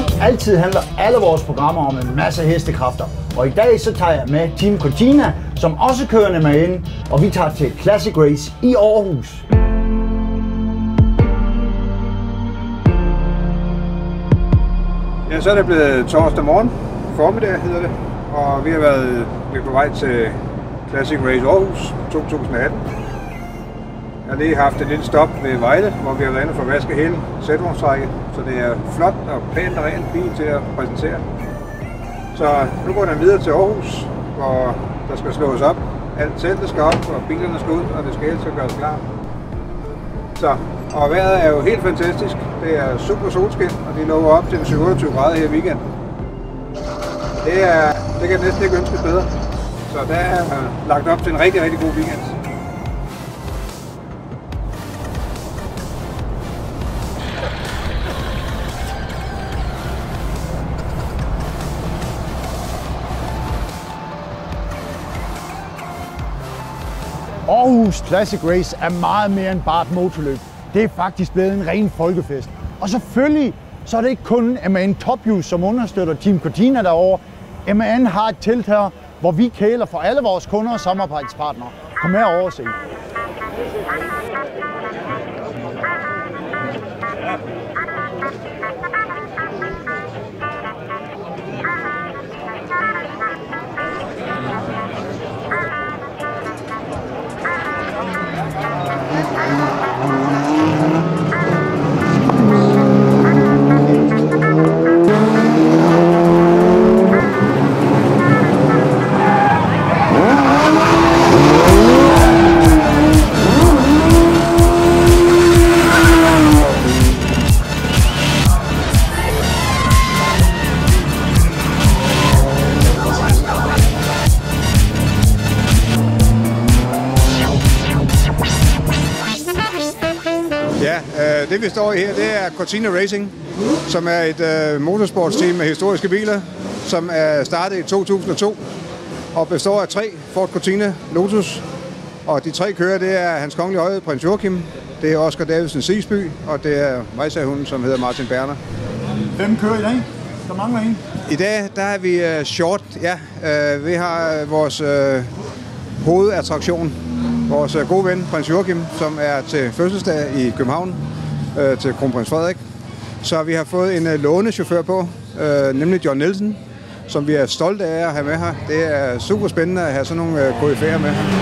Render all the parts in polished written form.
altid handler alle vores programmer om en masse hestekræfter. Og i dag så tager jeg med Team Cortina, som også kører med ind, og vi tager til Classic Race i Aarhus. Ja, så er det blevet torsdag morgen, formiddag hedder det, og vi har været på vej til Classic Race Aarhus 2018. Jeg har lige haft et lille stop ved Vejle, hvor vi har været inde for at vaske hele sætvognstrækket, så det er flot og pænt og rent bil til at præsentere. Så nu går den videre til Aarhus, hvor der skal slås op. Alt teltet skal op, og bilerne skal ud, og det skal gøres klar. Så, og vejret er jo helt fantastisk. Det er super solskin, og de lover op til 27 grader her i weekenden. Det kan næsten ikke ønskes bedre. Så der er lagt op til en rigtig, rigtig god weekend. Aarhus Classic Race er meget mere end bare et motorløb. Det er faktisk blevet en ren folkefest. Og selvfølgelig så er det ikke kun MAN Topjuice, som understøtter Team Cortina derovre. MAN har et telt her, hvor vi kæler for alle vores kunder og samarbejdspartnere. Kom her over og se. Det vi står i her, det er Cortina Racing, som er et motorsportsteam med historiske biler, som er startet i 2002 og består af 3 Ford Cortina Lotus. Og de 3 kører, det er Hans Kongelige Højhed Prins Joachim, det er Oscar Davidsen Sigsby, og det er vejsagerhunden, som hedder Martin Berner. Hvem kører i dag? Der mangler en. I dag, der er vi short, ja. Vi har vores hovedattraktion, vores gode ven, Prins Joachim, som er til fødselsdag i København, til Kronprins Frederik. Så vi har fået en lånechauffør på, nemlig John Nielsen, som vi er stolte af at have med her. Det er super spændende at have sådan nogle KF'er med her.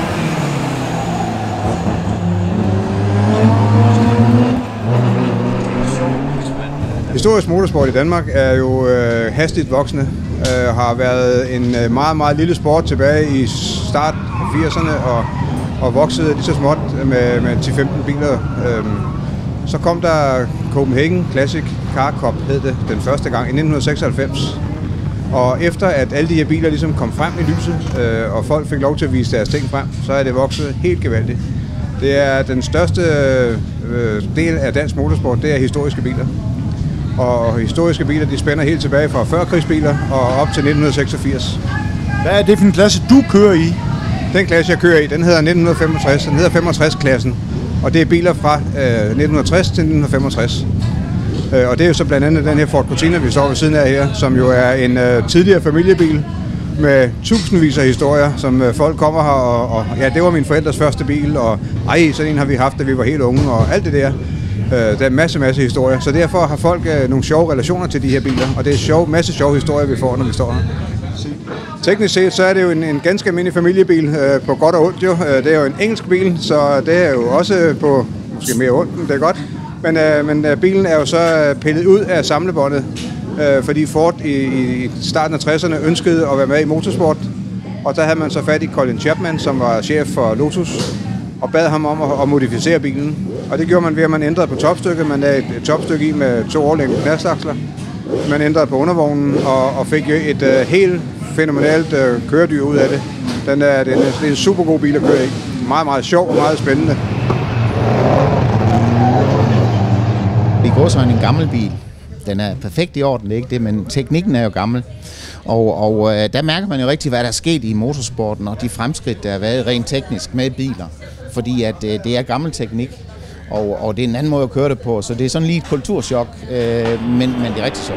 Historisk motorsport i Danmark er jo hastigt voksende. Har været en meget, meget lille sport tilbage i start af 80'erne og voksede lige så småt med 10-15 biler. Så kom der Copenhagen Classic Car Cup, hed det, den første gang i 1996. Og efter at alle de her biler ligesom kom frem i lyset, og folk fik lov til at vise deres ting frem, så er det vokset helt gevaldigt. Det er den største del af dansk motorsport, det er historiske biler. Og historiske biler, de spænder helt tilbage fra førkrigsbiler og op til 1986. Hvad er det for en klasse, du kører i? Den klasse, jeg kører i, den hedder 1965. Den hedder 65-klassen. Og det er biler fra 1960 til 1965. Og det er jo så blandt andet den her Ford Cortina, vi står ved siden af her, som jo er en tidligere familiebil med tusindvis af historier, som folk kommer her, og ja, det var min forældres første bil, og sådan en har vi haft, da vi var helt unge, og alt det der. Der er masse historier, så derfor har folk nogle sjove relationer til de her biler, og det er masse sjove historier, vi får, når vi står her. Teknisk set, så er det jo en ganske almindelig familiebil, på godt og ondt jo. Det er jo en engelsk bil, så det er jo også på måske mere ondt, det er godt. Men bilen er jo så pillet ud af samlebåndet, fordi Ford i starten af 60'erne ønskede at være med i motorsport. Og der havde man så fat i Colin Chapman, som var chef for Lotus, og bad ham om at modificere bilen. Og det gjorde man ved, at man ændrede på topstykket. Man lagde et topstykke i med 2 overlængde knastaksler. Man ændrede på undervognen og fik et helt fænomenalt køredyr ud af det. Det er en super god bil at køre i. Meget, meget sjov og meget spændende. Det går så en gammel bil. Den er perfekt i orden, ikke det, men teknikken er jo gammel. Og der mærker man jo rigtig, hvad der er sket i motorsporten og de fremskridt, der har været rent teknisk med biler. Fordi at det er gammel teknik. og det er en anden måde at køre det på, så det er sådan lige et kulturschok, men det er rigtig sjovt.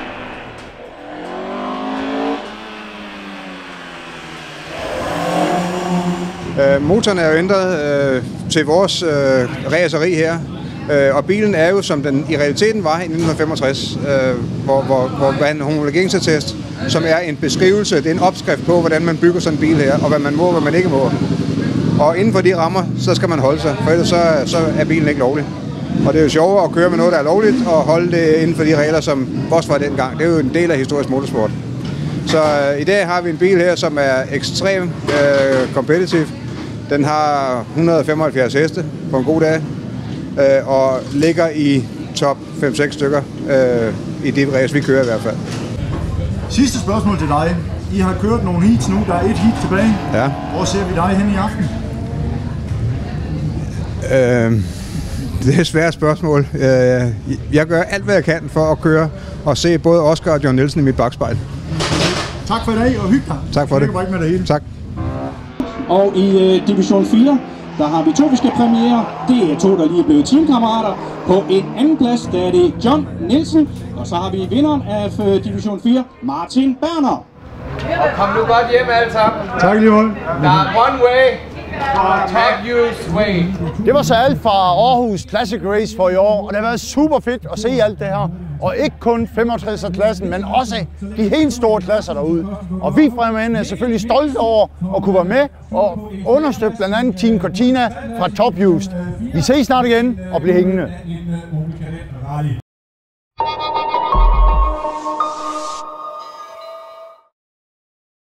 Motoren er jo ændret til vores raceri her, og bilen er jo, som den i realiteten var i 1965, hvor man homologeringstest, som er en beskrivelse, det er en opskrift på, hvordan man bygger sådan en bil her, og hvad man må og hvad man ikke må. Og inden for de rammer, så skal man holde sig, for ellers så er bilen ikke lovlig. Og det er jo sjovere at køre med noget, der er lovligt, og holde det inden for de regler, som også var dengang. Det er jo en del af historisk motorsport. Så i dag har vi en bil her, som er ekstremt kompetitiv. Den har 175 heste på en god dag, og ligger i top 5-6 stykker i det race, vi kører i hvert fald. Sidste spørgsmål til dig. I har kørt nogle heats nu, der er et heat tilbage. Ja. Hvor ser vi dig hen i aften? Det er et svært spørgsmål. Jeg gør alt, hvad jeg kan for at køre og se både Oscar og John Nielsen i mit bagspejl. Tak for i dag, og hygge dig. Tak for det. Med det hele. Tak. Og i Division 4, der har vi to, vi skal premiere. Det er to, der lige er blevet teamkammerater. På en anden plads, der er det John Nielsen. Og så har vi vinderen af Division 4, Martin Berner. Og kom nu godt hjem alle sammen. Tak lige meget. Der er one way. Tag way. Det var så alt fra Aarhus Classic Race for i år, og det har været super fedt at se alt det her. Og ikke kun 65'er-klassen, men også de helt store klasser derude. Og vi fra MAN er selvfølgelig stolte over at kunne være med og understøtte blandt andet Team Cortina fra Top Used. Vi ses snart igen og bliver hængende.